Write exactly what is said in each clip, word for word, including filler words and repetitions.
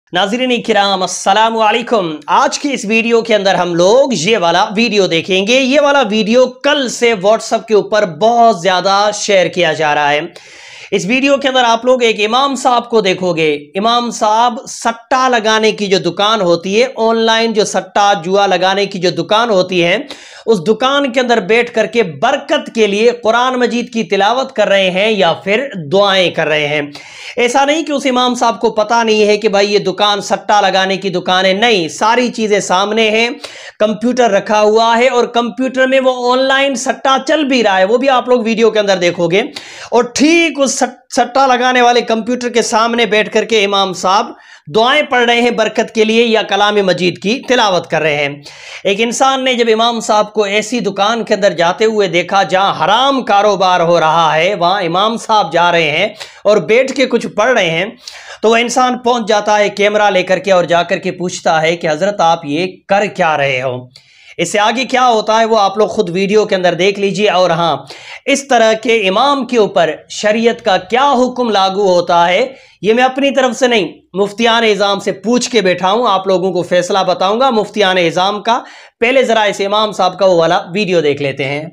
नाज़रीन इकराम अस्सलामु अलैकुम। आज की इस वीडियो के अंदर हम लोग ये वाला वीडियो देखेंगे। ये वाला वीडियो कल से व्हाट्सएप के ऊपर बहुत ज़्यादा शेयर किया जा रहा है। इस वीडियो के अंदर आप लोग एक इमाम साहब को देखोगे। इमाम साहब सट्टा लगाने की जो दुकान होती है, ऑनलाइन जो सट्टा जुआ लगाने की जो दुकान होती है, उस दुकान के अंदर बैठ करके बरकत के लिए कुरान मजीद की तिलावत कर रहे हैं या फिर दुआएं कर रहे हैं। ऐसा नहीं कि उस इमाम साहब को पता नहीं है कि भाई ये दुकान सट्टा लगाने की दुकान है, नहीं, सारी चीजें सामने हैं, कंप्यूटर रखा हुआ है और कंप्यूटर में वो ऑनलाइन सट्टा चल भी रहा है, वो भी आप लोग वीडियो के अंदर देखोगे। और ठीक उस सट्टा लगाने वाले कंप्यूटर के सामने बैठ करके इमाम साहब दुआएं पढ़ रहे हैं बरकत के लिए या कलाम मजीद की तिलावत कर रहे हैं। एक इंसान ने जब इमाम साहब को ऐसी दुकान के अंदर जाते हुए देखा जहां हराम कारोबार हो रहा है, वहां इमाम साहब जा रहे हैं और बैठ के कुछ पढ़ रहे हैं, तो वह इंसान पहुंच जाता है कैमरा लेकर के और जाकर के पूछता है कि हजरत आप ये कर क्या रहे हो। इससे आगे क्या होता है वो आप लोग खुद वीडियो के अंदर देख लीजिए। और हाँ, इस तरह के इमाम के ऊपर शरीयत का क्या हुक्म लागू होता है, ये मैं अपनी तरफ से नहीं, मुफ्तियान इज़ाम से पूछ के बैठा हूं, आप लोगों को फैसला बताऊंगा मुफ्तियान इज़ाम का। पहले जरा इस इमाम साहब का वो वाला वीडियो देख लेते हैं।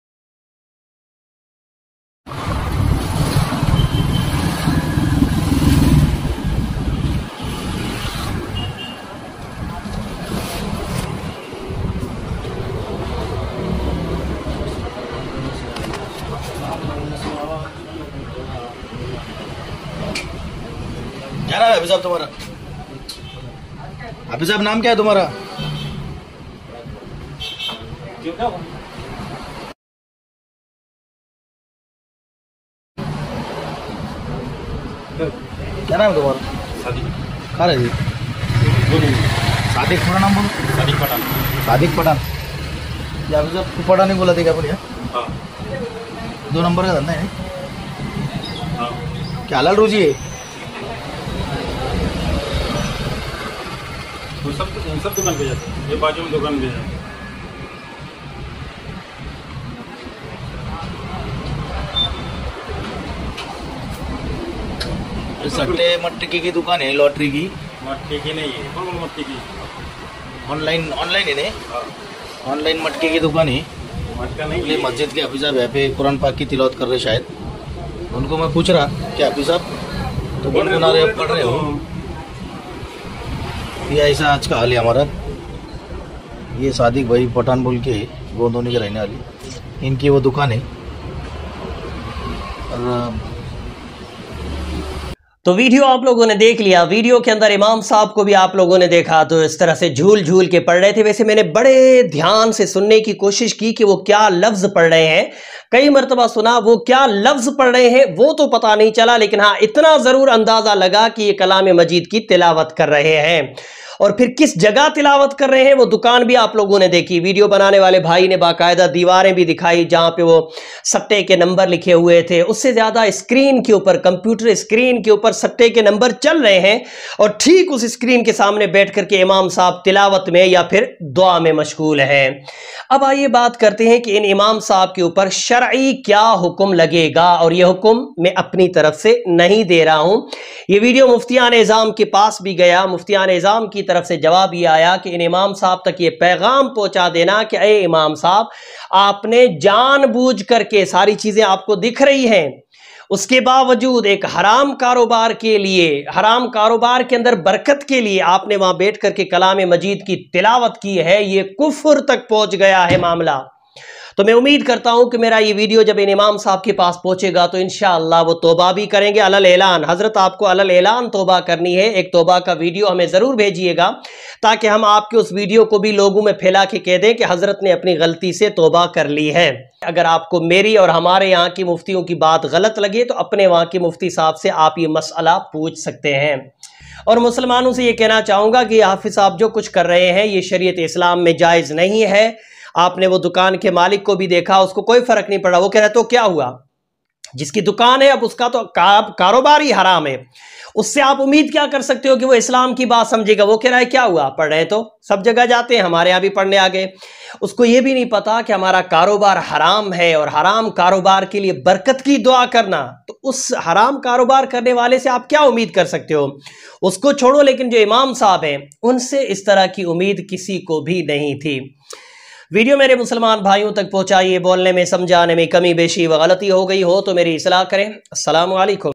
क्या नाम है हाफिज साहब तुम्हारा? हाफिज साहब नाम क्या है तुम्हारा? क्या नाम है तुम्हारा? सादिक। कहाँ रहे? सादिक पूरा नाम बोलो। सादिक पठान। सादिक पठान। ये हाफिज साहब को पठान नहीं बोला था क्या? हाँ। दो नंबर का धंधा है। हाँ। क्या हलाल रोजी है? वो सब सब दुकान पे जाते हैं, ये बाजू में दुकान पे जाते हैं। सट्टे मटके की दुकान है, लॉटरी की? मटके की नहीं है, कौन मटके की? ऑनलाइन ऑनलाइन है नहीं? ऑनलाइन मटके की दुकान है। मटका नहीं ये मस्जिद के हाफिज साहब यहाँ पे कुरान पाक की तिलावत कर रहे शायद। उनको मैं पूछ रहा कि हाफिज साहब तो कौन गुना रहे पढ़ रहे हो? ये ऐसा आज का हाल है हमारा। ये सादिक भाई पठान बोल के गोंदोनी के रहने वाली, इनकी वो दुकान है। और तो वीडियो आप लोगों ने देख लिया। वीडियो के अंदर इमाम साहब को भी आप लोगों ने देखा तो इस तरह से झूल झूल के पढ़ रहे थे। वैसे मैंने बड़े ध्यान से सुनने की कोशिश की कि वो क्या लफ्ज पढ़ रहे हैं, कई मरतबा सुना, वो क्या लफ्ज पढ़ रहे हैं वो तो पता नहीं चला, लेकिन हाँ इतना जरूर अंदाजा लगा कि ये कलाम मजीद की तिलावत कर रहे हैं। और फिर किस जगह तिलावत कर रहे हैं वो दुकान भी आप लोगों ने देखी। वीडियो बनाने वाले भाई ने बाकायदा दीवारें भी दिखाई जहां पे वो सट्टे के नंबर लिखे हुए थे, उससे ज्यादा स्क्रीन के ऊपर, कंप्यूटर स्क्रीन के ऊपर सट्टे के नंबर चल रहे हैं और ठीक उस स्क्रीन के सामने बैठ करके इमाम साहब तिलावत में या फिर दुआ में मशगूल हैं। अब आइए बात करते हैं कि इन इमाम साहब के ऊपर शरई क्या हुक्म लगेगा, और यह हुक्म मैं अपनी तरफ से नहीं दे रहा हूं। यह वीडियो मुफ्तियान इज़ाम के पास भी गया, मुफ्तियान इज़ाम की तरफ से जवाब ये आया कि इन इमाम साहब तक ये पैगाम पहुंचा देना कि अरे इमाम साहब, आपने जानबूझ करके, सारी चीजें आपको दिख रही हैं, उसके बावजूद एक हराम कारोबार के लिए, हराम कारोबार के अंदर बरकत के लिए आपने वहां बैठ करके कलाम मजीद की तिलावत की है। ये कुफ्र तक पहुंच गया है मामला। तो मैं उम्मीद करता हूं कि मेरा ये वीडियो जब इन इमाम साहब के पास पहुंचेगा तो इंशाअल्लाह वो तौबा भी करेंगे अलल ऐलान। हजरत आपको अलल ऐलान तौबा करनी है, एक तौबा का वीडियो हमें ज़रूर भेजिएगा ताकि हम आपके उस वीडियो को भी लोगों में फैला के कह दें कि हजरत ने अपनी गलती से तौबा कर ली है। अगर आपको मेरी और हमारे यहाँ की मुफ्तियों की बात गलत लगे तो अपने वहाँ के मुफ्ती साहब से आप ये मसला पूछ सकते हैं। और मुसलमानों से ये कहना चाहूँगा कि हाफिज साहब जो कुछ कर रहे हैं ये शरीयत इस्लाम में जायज़ नहीं है। आपने वो दुकान के मालिक को भी देखा, उसको कोई फ़र्क नहीं पड़ा, वो कह रहा तो क्या हुआ, जिसकी दुकान है अब उसका तो का, कारोबार ही हराम है, उससे आप उम्मीद क्या कर सकते हो कि वो इस्लाम की बात समझेगा? वो कह रहा है क्या हुआ, पढ़ रहे तो सब जगह जाते हैं, हमारे यहाँ भी पढ़ने आ गए। उसको ये भी नहीं पता कि हमारा कारोबार हराम है और हराम कारोबार के लिए बरकत की दुआ करना, तो उस हराम कारोबार करने वाले से आप क्या उम्मीद कर सकते हो? उसको छोड़ो, लेकिन जो इमाम साहब हैं उनसे इस तरह की उम्मीद किसी को भी नहीं थी। वीडियो मेरे मुसलमान भाइयों तक पहुंचाइए, बोलने में समझाने में कमी बेशी व गलती हो गई हो तो मेरी इस्लाह करें। अस्सलाम वालेकुम।